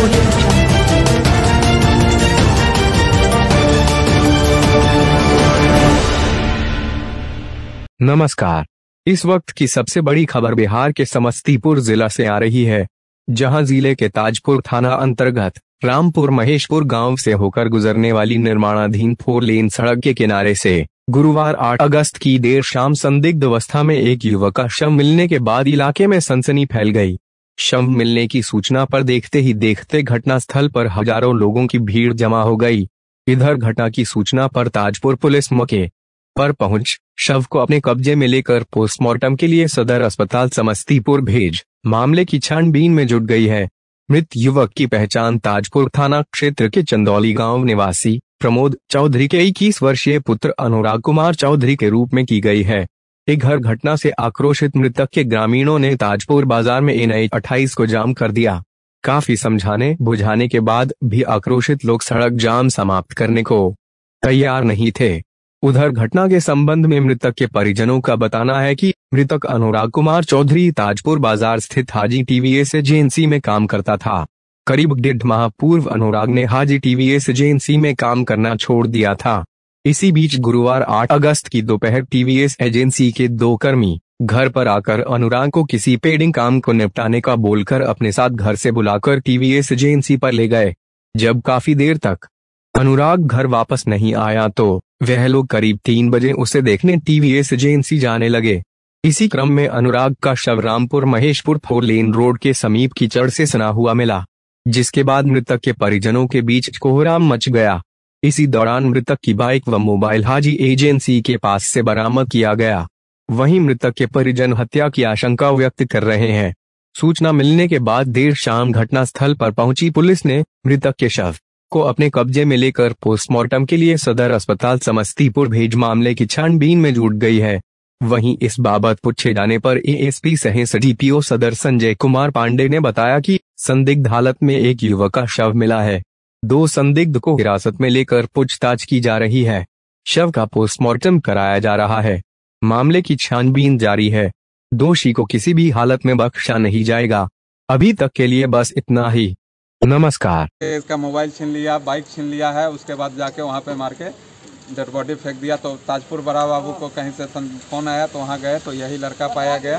नमस्कार। इस वक्त की सबसे बड़ी खबर बिहार के समस्तीपुर जिला से आ रही है, जहां जिले के ताजपुर थाना अंतर्गत रामपुर महेशपुर गांव से होकर गुजरने वाली निर्माणाधीन 4 लेन सड़क के किनारे से गुरुवार 8 अगस्त की देर शाम संदिग्ध अवस्था में एक युवक का शव मिलने के बाद इलाके में सनसनी फैल गई। शव मिलने की सूचना पर देखते ही देखते घटनास्थल पर हजारों लोगों की भीड़ जमा हो गई। इधर घटना की सूचना पर ताजपुर पुलिस मौके पर पहुंच शव को अपने कब्जे में लेकर पोस्टमार्टम के लिए सदर अस्पताल समस्तीपुर भेज मामले की छानबीन में जुट गई है। मृत युवक की पहचान ताजपुर थाना क्षेत्र के चंदौली गांव निवासी प्रमोद चौधरी के 21 वर्षीय पुत्र अनुराग कुमार चौधरी के रूप में की गई है। एक घर घटना से आक्रोशित मृतक के ग्रामीणों ने ताजपुर बाजार में NH 28 को जाम कर दिया। काफी समझाने बुझाने के बाद भी आक्रोशित लोग सड़क जाम समाप्त करने को तैयार नहीं थे। उधर घटना के संबंध में मृतक के परिजनों का बताना है कि मृतक अनुराग कुमार चौधरी ताजपुर बाजार स्थित हाजी TVS एजेंसी में काम करता था। करीब 1.5 माह पूर्व अनुराग ने हाजी TVS एजेंसी में काम करना छोड़ दिया था। इसी बीच गुरुवार 8 अगस्त की दोपहर TVS एजेंसी के 2 कर्मी घर पर आकर अनुराग को किसी पेंडिंग काम को निपटाने का बोलकर अपने साथ घर से बुलाकर TVS एजेंसी पर ले गए। जब काफी देर तक अनुराग घर वापस नहीं आया तो वह लोग करीब 3 बजे उसे देखने TVS एजेंसी जाने लगे। इसी क्रम में अनुराग का शव रामपुर महेशपुर 4 लेन रोड के समीप कीचड़ से सना हुआ मिला, जिसके बाद मृतक के परिजनों के बीच कोहराम मच गया। इसी दौरान मृतक की बाइक व मोबाइल हाजी एजेंसी के पास से बरामद किया गया। वहीं मृतक के परिजन हत्या की आशंका व्यक्त कर रहे हैं। सूचना मिलने के बाद देर शाम घटनास्थल पर पहुंची पुलिस ने मृतक के शव को अपने कब्जे में लेकर पोस्टमार्टम के लिए सदर अस्पताल समस्तीपुर भेज मामले की छानबीन में जुट गई है। वहीं इस बाबत पूछे जाने पर ASP सहित DPO सदर संजय कुमार पांडे ने बताया कि संदिग्ध हालत में एक युवक का शव मिला है। 2 संदिग्ध को हिरासत में लेकर पूछताछ की जा रही है। शव का पोस्टमार्टम कराया जा रहा है। मामले की छानबीन जारी है। दोषी को किसी भी हालत में बख्शा नहीं जाएगा। अभी तक के लिए बस इतना ही। नमस्कार। इसका मोबाइल छीन लिया, बाइक छीन लिया है, उसके बाद जाके वहाँ पे मार के डेड बॉडी फेंक दिया। तो ताजपुर बड़ा बाबू को कहीं से फोन आया तो वहाँ गए तो यही लड़का पाया गया।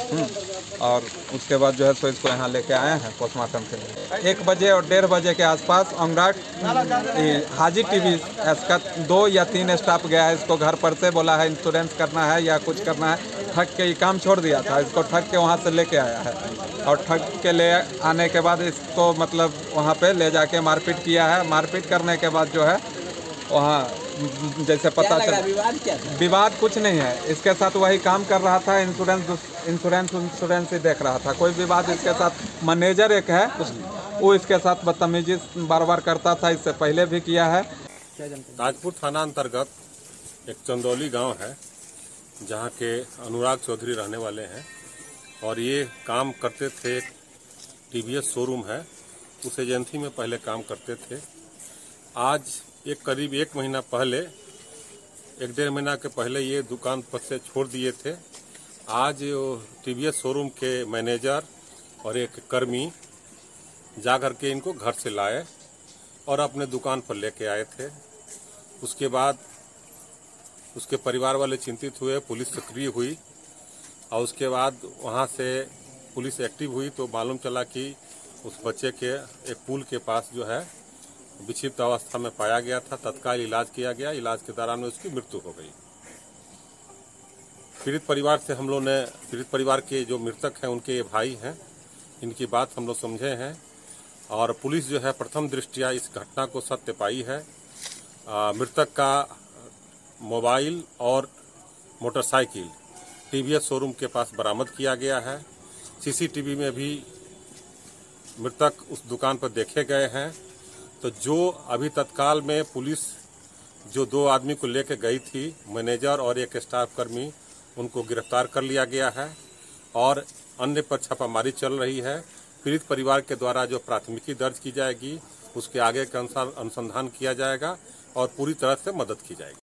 और उसके बाद जो है सो इसको यहाँ लेके आए हैं पोस्टमार्टम के लिए। 1 बजे और 1:30 बजे के आसपास अनुराग हाजी TVS का 2 या 3 स्टाफ गया है। इसको घर पर से बोला है इंश्योरेंस करना है या कुछ करना है, ठग के ये काम छोड़ दिया था। इसको ठग के वहाँ से लेके आया है और ठग के ले आने के बाद इसको मतलब वहाँ पे ले जाके मारपीट किया है। मारपीट करने के बाद जो है वहाँ जैसे पता चला विवाद कुछ नहीं है। इसके साथ वही काम कर रहा था, इंश्योरेंस ही देख रहा था। कोई विवाद इसके साथ मैनेजर एक है वो इसके साथ बदतमीजी बार बार करता था, इससे पहले भी किया है। ताजपुर थाना अंतर्गत एक चंदौली गांव है जहां के अनुराग चौधरी रहने वाले हैं और ये काम करते थे। TVS शोरूम है, उस एजेंसी में पहले काम करते थे। आज करीब 1 महीना पहले, 1-1.5 महीना के पहले ये दुकान पर से छोड़ दिए थे। आज TVS शोरूम के मैनेजर और एक कर्मी जा करके इनको घर से लाए और अपने दुकान पर लेके आए थे। उसके बाद उसके परिवार वाले चिंतित हुए, पुलिस सक्रिय हुई और उसके बाद वहाँ से पुलिस एक्टिव हुई तो मालूम चला कि उस बच्चे के एक पुल के पास जो है विक्षिप्त अवस्था में पाया गया था। तत्काल इलाज किया गया। इलाज के दौरान में उसकी मृत्यु हो गई। पीड़ित परिवार से हम लोग ने, पीड़ित परिवार के जो मृतक हैं उनके ये भाई हैं, इनकी बात हम लोग समझे हैं और पुलिस जो है प्रथम दृष्टया इस घटना को सत्य पाई है। मृतक का मोबाइल और मोटरसाइकिल TVS शोरूम के पास बरामद किया गया है। CCTV में भी मृतक उस दुकान पर देखे गए हैं। तो जो अभी तत्काल में पुलिस जो 2 आदमी को लेकर गई थी, मैनेजर और एक स्टाफ कर्मी, उनको गिरफ्तार कर लिया गया है और अन्य पर छापामारी चल रही है। पीड़ित परिवार के द्वारा जो प्राथमिकी दर्ज की जाएगी उसके आगे के अनुसार अनुसंधान किया जाएगा और पूरी तरह से मदद की जाएगी।